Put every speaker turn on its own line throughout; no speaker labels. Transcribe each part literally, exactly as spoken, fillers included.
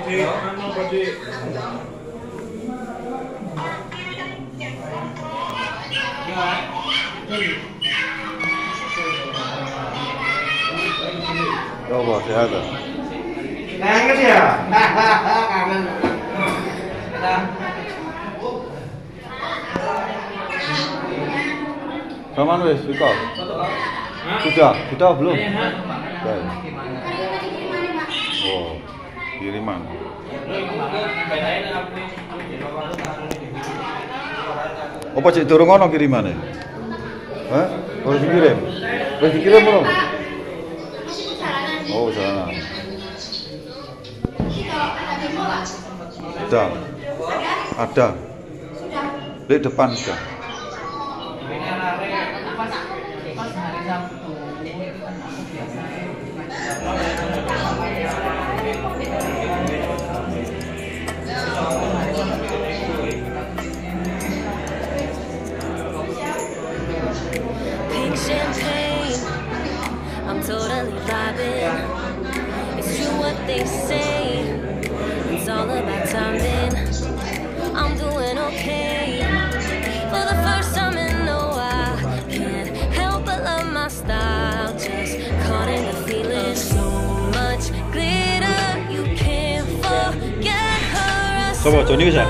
Coba sehat.
Kangen ya? Kangen.
Kapan wes, Iko? Sudah, sudah belum? Sudah. Oh, kiriman. Apa cek durung ono kirimane? Hah? Baru dikirim? Baru dikirim belum? Oh, sana. Sudah. Ada. Di depan sudah.
Pink champagne, I'm totally vibing. It's true what they say, it's all about timing. I'm doing okay. For the first time in a while, can't help but love my style. Just caught in the feeling, so much glitter, you can't forget her.
Coba Johnny bisa?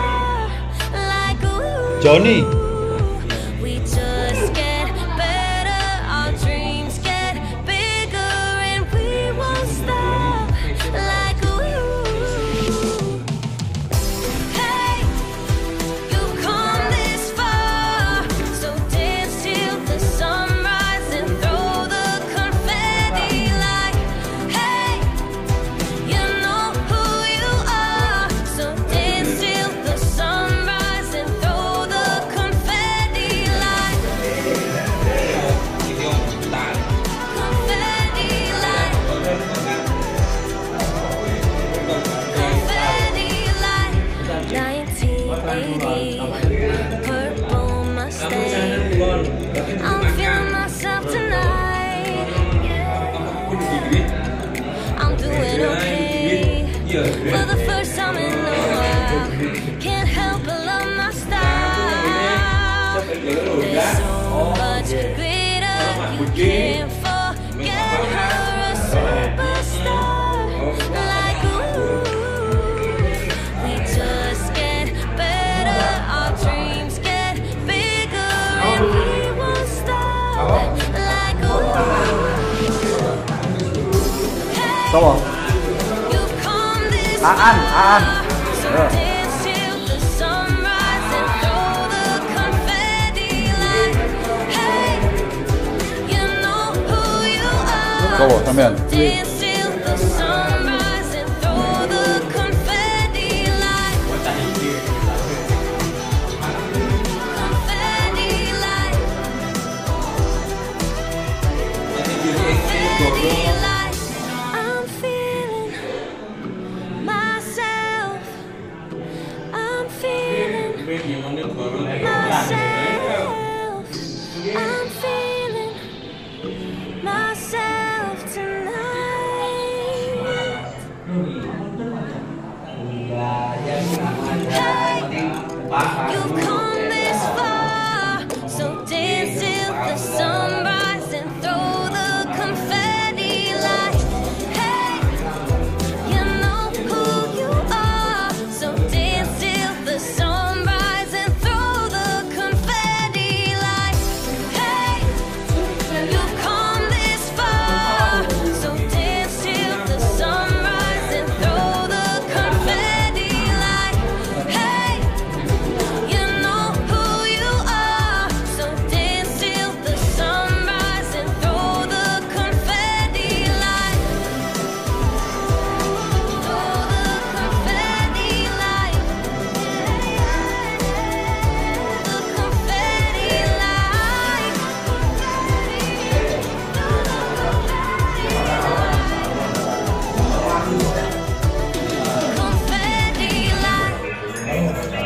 Johnny.
We just get better, our dreams get bigger, and we won't stop. Like ooh, hey, you've come this far, so dance till the sunrise and throw the confetti. Like hey, you know who you are, so dance till the sunrise and throw the confetti. Like confetti, like confetti, like nineteen eighty, purple Mustang. I'm feeling myself tonight. Yeah. I'm doing okay. For the first time in a while, can't help but love my style. There's so much glitter, you can't forget her, a superstar. Like ooh, we just get better, our dreams get bigger, and we won't stop. Like ooh, hey,
Coba.
you've come this
Aan, Aan.
so
Ya.
dance till the sunrise and throw the confetti. Like hey, you know who you are.
Coba sampean.
Dance till the sunrise and throw the confetti. Like confetti, like confetti, like I'm feeling myself. I'm feeling myself. I'm feeling myself tonight. Hey, you've come this far, so dance till the sunrise and throw the confetti. Like hey, you know who you are, so dance till the sunrise and throw the confetti. Like hey, you've come this far, so dance till the sunrise and throw the confetti. Like hey, you know who you are, so dance till the sunrise and throw the confetti. Like throw the confetti. Like the confetti. Like confetti. Like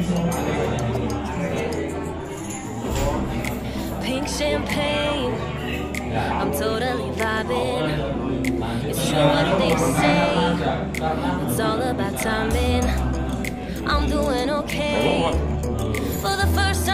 pink champagne, I'm totally vibing. It's true what they say. It's all about timing. I'm doing okay. For the first time